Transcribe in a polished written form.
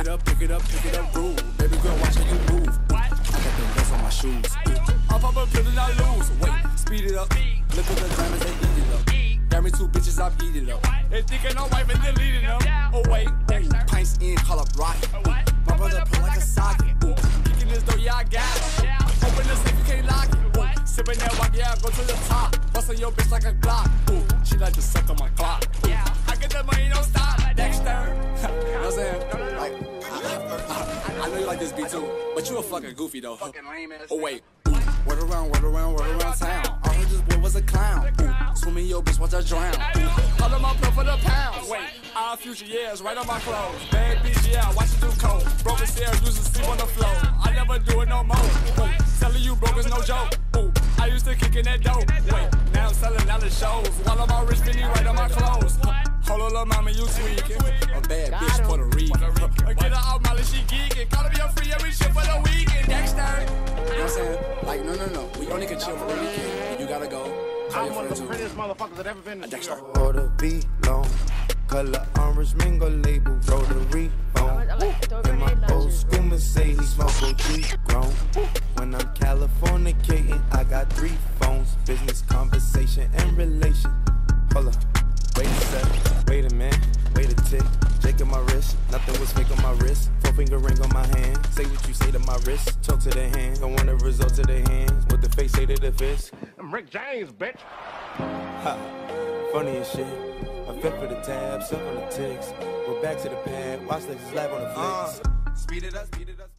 pick it up, rude. Baby girl, watch how you move. I got them dust on my shoes. I'm pop a pill and I lose. Wait, speed it up. Look at the diamonds, they eat it up. Got me 2 bitches, I'm eating up. They thinking I'm wife and deleting them. Oh wait, pints in, call up rocket. My brother pull like a socket. Kicking this door, yeah, I got it. Open the safe, you can't lock it. Sipping that walk, yeah, I go to the top. Bustin' your bitch like a Glock. She like to suck on my clock. I get the money, don't stop. Dexter. You know what I'm saying? Like, I know you like this beat too, but you a fucking goofy though. Oh wait, word around town. I heard this boy was a clown. Swim in your bitch, watch her drown. Call him up for the pounds. Wait, our future years right on my clothes. Bad bitch, yeah, watch it do cold. Broken stairs, used to sleep on the floor. I never do it no more. Telling you broke is no joke. I used to kick in that dope. Wait, now I'm selling out the shows. While I'm all rich, Finny right on my clothes. Hold on, little mama, you tweaking. A bad bitch, Puerto Rican. Get her out, Molly, she geeking. Call me a free every shit for the weekend. Dexter. You know what I'm saying? Like, no. We only can chill for the weekend. You gotta go. I'm one of the prettiest motherfuckers that ever been to Dexter. Order be long. Color orange mango label. Rotary phone. And my old school Mercedes smoke OG grown. When I'm Californicating, I got 3 phones. Business, conversation, and relation. Hold up. Wait a sec, wait a minute, wait a tick. Jake on my wrist, nothing was fake on my wrist. 4-finger ring on my hand, say what you say to my wrist. Talk to their hands, don't want the results of their hands. What the face say to the fist. I'm Rick James, bitch. Ha, funny as shit. I fit for the tab, suck on the ticks. We're back to the pad, watch Lexus live on the flicks. Speed it up.